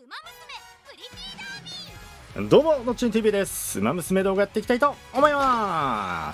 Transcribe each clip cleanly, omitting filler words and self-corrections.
プリティダービー。 どうものっちん TV です。ウマ娘動画やっていきたいと思います。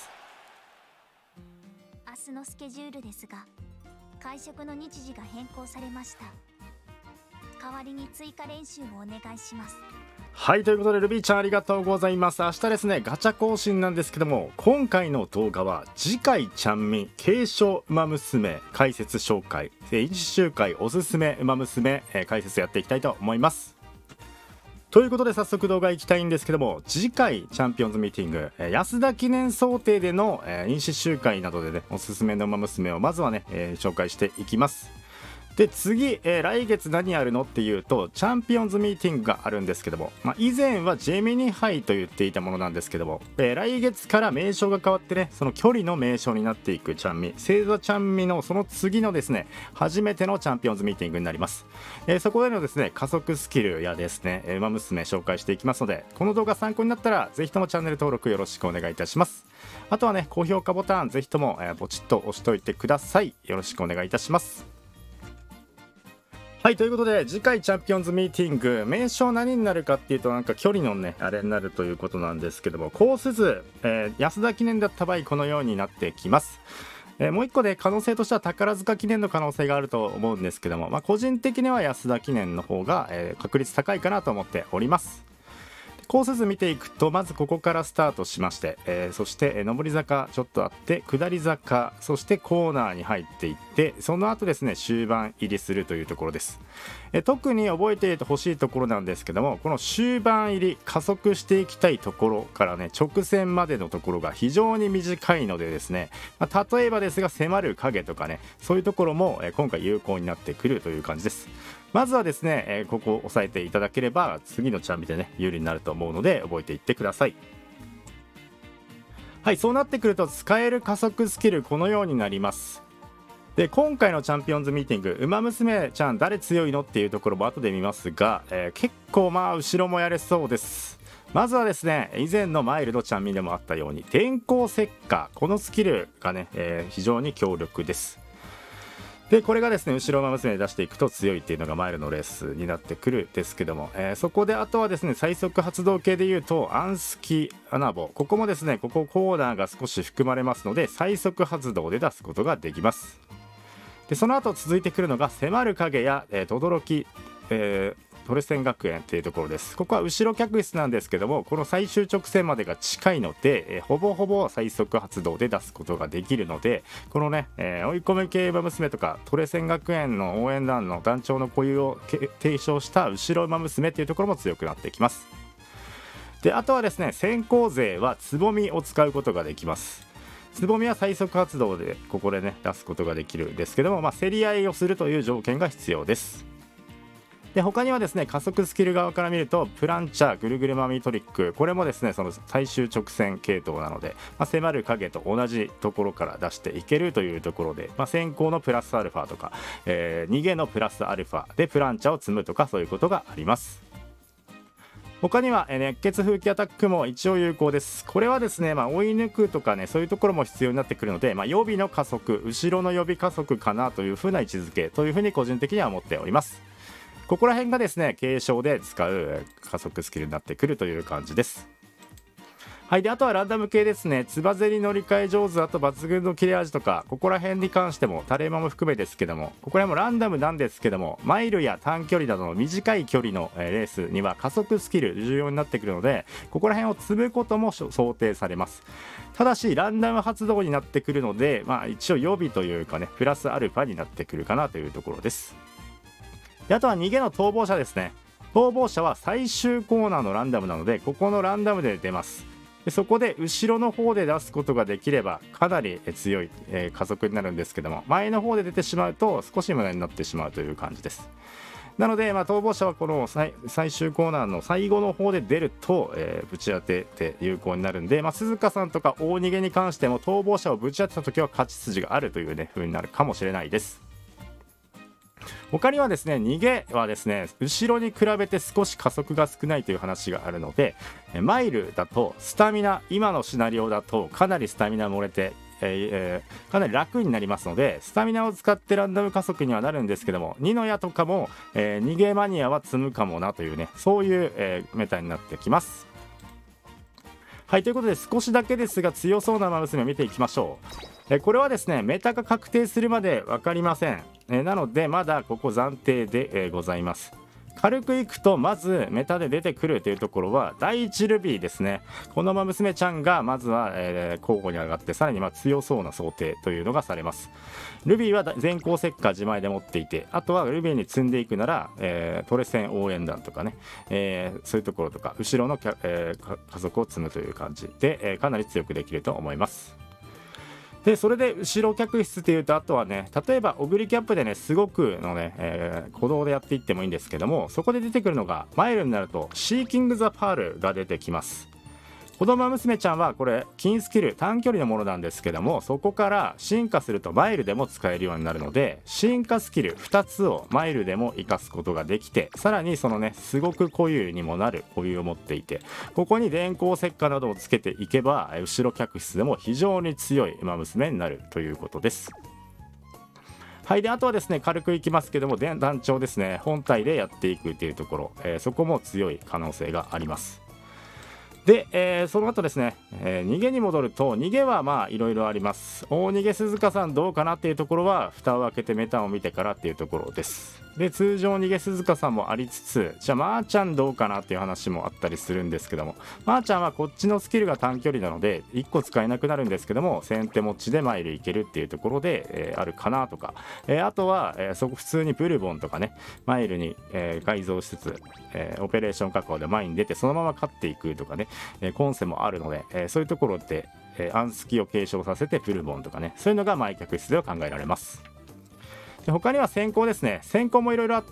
明日のスケジュールですが、会食の日時が変更されました。代わりに追加練習をお願いします。 はい、ということでルビーちゃんありがとうございます。明日ですねガチャ更新なんですけども、今回の動画は次回ちゃんみ継承ウマ娘解説紹介、1週間おすすめウマ娘解説やっていきたいと思います。ということで早速動画いきたいんですけども、次回チャンピオンズミーティング安田記念想定での飲酒集会などでねおすすめのウマ娘をまずはね紹介していきます。で次、来月何やるのっていうとチャンピオンズミーティングがあるんですけども、以前はジェミニ杯と言っていたものなんですけども、来月から名称が変わってねその距離の名称になっていくチャンミ星座チャンミのその次のですね初めてのチャンピオンズミーティングになります。そこでのですね加速スキルやですねウマ娘紹介していきますので、この動画参考になったらぜひともチャンネル登録よろしくお願いいたします。あとはね高評価ボタンぜひともポチッと押しておいてください。よろしくお願いいたします。はい、ということで次回チャンピオンズミーティング名称何になるかっていうと、なんか距離のねあれになるということなんですけども、コース図、安田記念だった場合このようになってきます。もう一個で可能性としては宝塚記念の可能性があると思うんですけども、個人的には安田記念の方が、確率高いかなと思っております。コース図見ていくと、まずここからスタートしまして、そして上り坂ちょっとあって下り坂、そしてコーナーに入っていって、その後ですね終盤入りするというところです。特に覚えていてほしいところなんですけども、この終盤入り加速していきたいところからね直線までのところが非常に短いのでですね、例えばですが迫る影とかねそういうところも今回有効になってくるという感じです。まずはですね、ここを押さえていただければ次のチャンピでね有利になると思うので覚えていってください。はい、そうなってくると使える加速スキルこのようになります。で今回のチャンピオンズミーティングウマ娘ちゃん誰強いのっていうところも後で見ますが、結構後ろもやれそうです。まずはですね以前のマイルドちゃんみでもあったように電光石火、このスキルがね、非常に強力です。でこれがですね後ろ馬娘で出していくと強いっていうのがマイルのレースになってくるですけども、そこであとはですね最速発動系でいうとアンスキアナボ、ここもですねここコーナーが少し含まれますので最速発動で出すことができます。でその後続いてくるのが迫る影や轟、トレセン学園っていうところです。ここは後ろ客室なんですけども、この最終直線までが近いので、ほぼほぼ最速発動で出すことができるので、このね、追い込み系馬娘とかトレセン学園の応援団の団長の固有を提唱した後ろ馬娘っていうところも強くなってきます。であとはですね先行勢はつぼみを使うことができます。つぼみは最速発動でここでね出すことができるんですけども、競り合いをするという条件が必要です。で他にはですね加速スキル側から見るとプランチャー、ぐるぐるマミトリック、これもですねその最終直線系統なので、迫る影と同じところから出していけるというところで、先行のプラスアルファとか、逃げのプラスアルファでプランチャーを積むとかそういうことがあります。他には熱血風紀アタックも一応有効です。これはですね、追い抜くとかねそういうところも必要になってくるので、予備の加速、後ろの予備加速かなというふうな位置づけというふうに個人的には思っております。ここら辺がですね継承で使う加速スキルになってくるという感じです。はい、であとはランダム系ですね。つばぜり乗り換え上手、あと抜群の切れ味とか、ここら辺に関してもタレマも含めですけども、ここら辺もランダムなんですけども、マイルや短距離などの短い距離のレースには加速スキル重要になってくるので、ここら辺を積むことも想定されます。ただしランダム発動になってくるので、一応予備というかねプラスアルファになってくるかなというところです。であとは逃げの逃亡者ですね。逃亡者は最終コーナーのランダムなので、ここのランダムで出ます。でそこで後ろの方で出すことができればかなり強い加速になるんですけども、前の方で出てしまうと少し無駄になってしまうという感じです。なので、逃亡者はこの最終コーナーの最後の方で出ると、ぶち当てて有効になるんで、鈴鹿さんとか大逃げに関しても逃亡者をぶち当てた時は勝ち筋があるというね風になるかもしれないです。他にはですね逃げはですね後ろに比べて少し加速が少ないという話があるので、マイルだとスタミナ、今のシナリオだとかなりスタミナ漏れてかなり楽になりますので、スタミナを使ってランダム加速にはなるんですけども、二の矢とかも、逃げマニアは積むかもなというね、そういう、メタになってきます。はい、ということで少しだけですが強そうな馬娘を見ていきましょう。これはですねメタが確定するまで分かりません。なのでまだここ暫定で、ございます。軽くいくとまずメタで出てくるというところは第1ルビーですね。この馬娘ちゃんがまずは、候補に上がってさらに強そうな想定というのがされます。ルビーは全校石化自前で持っていて、あとはルビーに積んでいくなら、トレセン応援団とかね、そういうところとか後ろの加速を積むという感じで、かなり強くできると思います。でそれで後ろ客室というと、あとはね例えばオグリキャップでねすごくのね、鼓動でやっていってもいいんですけども、そこで出てくるのがマイルになるとシーキング・ザ・パールが出てきます。子供娘ちゃんはこれ金スキル短距離のものなんですけども、そこから進化するとマイルでも使えるようになるので、進化スキル2つをマイルでも活かすことができて、さらにそのねすごく固有にもなる固有を持っていて、ここに電光石火などをつけていけば後ろ客室でも非常に強い馬娘になるということです。はい、であとはですね軽くいきますけども、団長ですね本体でやっていくというところ、そこも強い可能性があります。で、その後ですね、逃げに戻ると、逃げはいろいろあります。大逃げ鈴鹿さんどうかなっていうところは蓋を開けてメタを見てからっていうところです。で通常逃げ鈴鹿さんもありつつ、じゃあまーちゃんどうかなっていう話もあったりするんですけども、まーちゃんはこっちのスキルが短距離なので1個使えなくなるんですけども、先手持ちでマイルいけるっていうところで、あるかなとか、あとは、普通にブルボンとかねマイルに、改造しつつ、オペレーション確保で前に出てそのまま勝っていくとかね、コンセもあるので、そういうところで、アンスキを継承させてブルボンとかね、そういうのが前客室では考えられます。で他には先行ですね。先行もいろいろあって、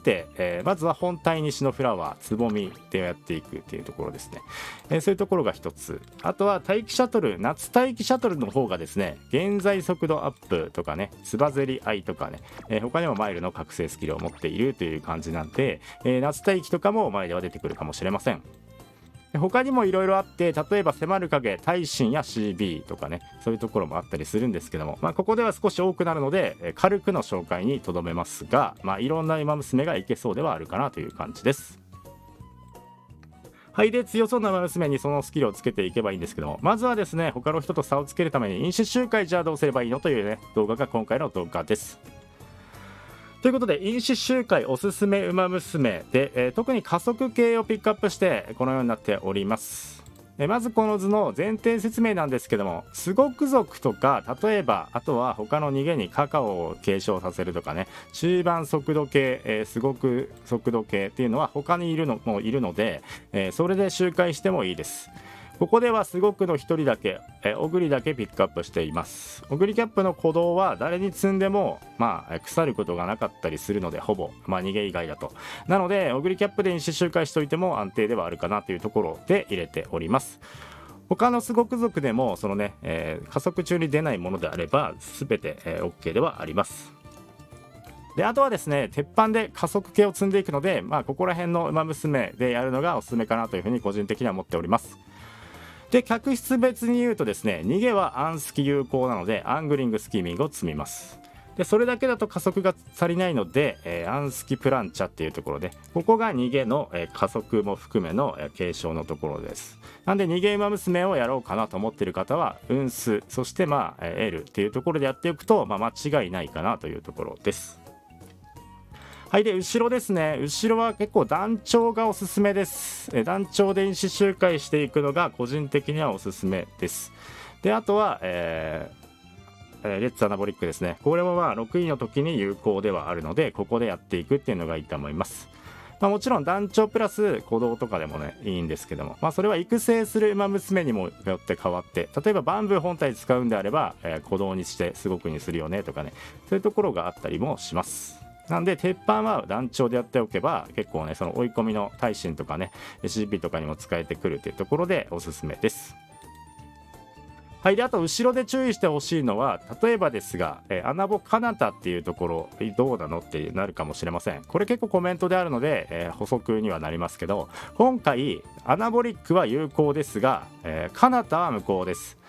まずは本体西のフラワーつぼみでやっていくっていうところですね。そういうところが一つ。あとは待機シャトル、夏待機シャトルの方がですね現在速度アップとかね、つばぜり合いとかね、他にもマイルの覚醒スキルを持っているという感じなんで、夏待機とかも前では出てくるかもしれません。他にもいろいろあって、例えば迫る影耐震や CB とかね、そういうところもあったりするんですけども、ここでは少し多くなるので軽くの紹介にとどめますが、いろんな馬娘がいけそうではあるかなという感じです。はい、で強そうな馬娘にそのスキルをつけていけばいいんですけども、まずはですね他の人と差をつけるために飲酒周回じゃあどうすればいいのというね動画が今回の動画です。ということで飲酒周回おすすめ馬娘で、特に加速系をピックアップしてこのようになっております。まずこの図の前提説明なんですけども、すごく族とか例えばあとは他の逃げにカカオを継承させるとかね、中盤速度系、すごく速度系っていうのは他にいるので、それで周回してもいいです。ここではすごくの1人だけ、オグリだけピックアップしています。オグリキャップの鼓動は誰に積んでも腐ることがなかったりするので、ほぼ逃げ以外だと。なのでオグリキャップで飲酒周回しておいても安定ではあるかなというところで入れております。他のすごく族でもそのね、加速中に出ないものであれば全て、OK ではあります。であとはですね鉄板で加速系を積んでいくので、ここら辺の馬娘でやるのがおすすめかなというふうに個人的には思っております。で客室別に言うとですね、逃げはアンスキ有効なのでアングリングスキーミングを積みます。でそれだけだと加速が足りないので、アンスキプランチャっていうところで、ここが逃げの、加速も含めの、継承のところです。なんで逃げ馬娘をやろうかなと思っている方は運数、そしてL っていうところでやっておくと、間違いないかなというところです。はい、で後ろですね。後ろは結構団長がおすすめです。団長で飲酒周回していくのが個人的にはおすすめです。であとは、レッツアナボリックですね。これも6位の時に有効ではあるので、ここでやっていくっていうのがいいと思います。もちろん団長プラス鼓動とかでもねいいんですけども、それは育成する馬娘にもよって変わって、例えばバンブー本体使うんであれば、鼓動にしてすごくにするよねとかね、そういうところがあったりもします。なんで鉄板は団長でやっておけば結構ね、その追い込みの耐震とかね CP とかにも使えてくるというところでおすすめです。はい、であと後ろで注意してほしいのは、例えばですが、アナボカナタっていうところどうなのってなるかもしれません。これ結構コメントであるので、補足にはなりますけど、今回アナボリックは有効ですが、カナタは無効です。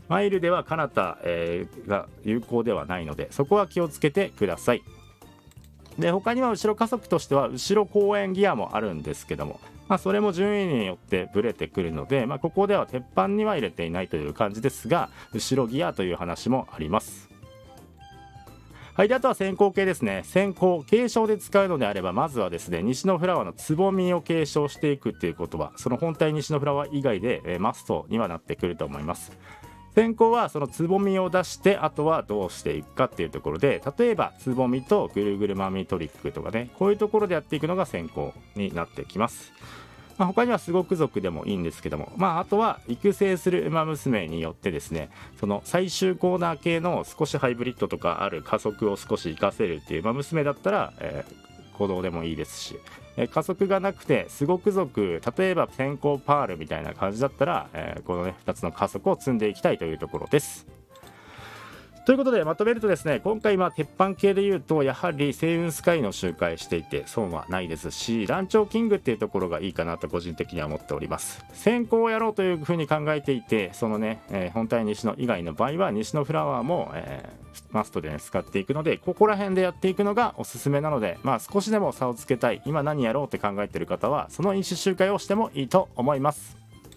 マイルでは彼方、が有効ではないので、そこは気をつけてください。で他には後ろ加速としては後ろ後円ギアもあるんですけども、それも順位によってブレてくるので、ここでは鉄板には入れていないという感じですが、後ろギアという話もあります。はい、であとは先行形ですね。先行継承で使うのであれば、まずはですね西のフラワーのつぼみを継承していくっていうことは、その本体西のフラワー以外で、マストにはなってくると思います。先行はそのつぼみを出して、あとはどうしていくかっていうところで、例えばつぼみとぐるぐるマミトリックとかね、こういうところでやっていくのが先行になってきます。他にはすごく族でもいいんですけども、あとは育成する馬娘によってですね、その最終コーナー系の少しハイブリッドとかある加速を少し活かせるっていう馬娘だったら、行動でもいいですし、加速がなくてすごく族、例えば先行パールみたいな感じだったら、このね2つの加速を積んでいきたいというところです。ということでまとめるとですね、今回鉄板系でいうとやはり星雲スカイの周回していて損はないですし、ランチョウキングっていうところがいいかなと個人的には思っております。先行をやろうというふうに考えていて、そのね、本体西の以外の場合は西のフラワーも、マストで、使っていくので、ここら辺でやっていくのがおすすめなので、少しでも差をつけたい、今何やろうって考えている方はその飲酒周回をしてもいいと思います。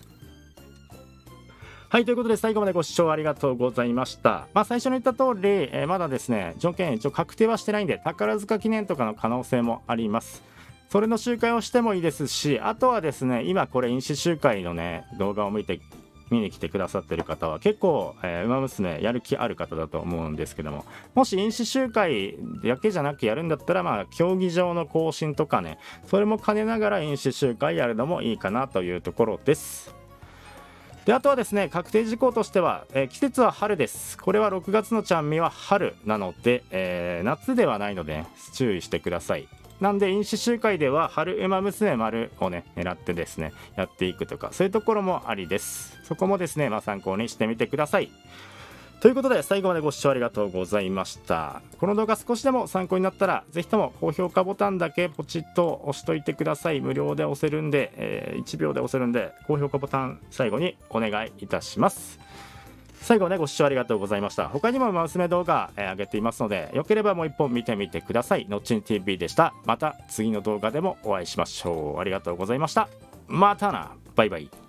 はい、ということで最後までご視聴ありがとうございました。最初に言った通り、まだですね条件一応確定はしてないんで、宝塚記念とかの可能性もあります。それの周回をしてもいいですし、あとはですね今これ飲酒周回のね動画を見に来てくださってる方は結構、馬娘やる気ある方だと思うんですけども、もし飲酒周回だけじゃなくやるんだったら、競技場の更新とかね、それも兼ねながら飲酒周回やるのもいいかなというところです。であとはですね確定事項としては、季節は春です。これは6月のちゃんみは春なので、夏ではないので、注意してください。なんで飲酒周回では春馬娘丸をね狙ってですねやっていくとか、そういうところもありです。そこもですね、参考にしてみてください。ということで最後までご視聴ありがとうございました。この動画少しでも参考になったら、ぜひとも高評価ボタンだけポチッと押しといてください。無料で押せるんで、1秒で押せるんで、高評価ボタン最後にお願いいたします。最後までご視聴ありがとうございました。他にも馬娘動画、上げていますので、よければもう一本見てみてください。のっちん TV でした。また次の動画でもお会いしましょう。ありがとうございました。またな。バイバイ。